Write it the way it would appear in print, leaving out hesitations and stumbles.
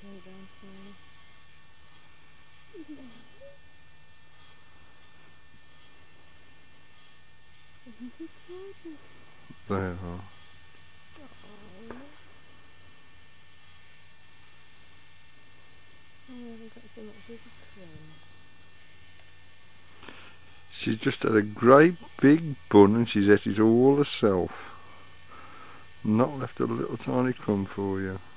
Go down slowly. Isn't it gorgeous? They are. Oh, we haven't got so much as a crumb. She's just had a great big bun and she's ate it all herself. Not left a little tiny crumb for you.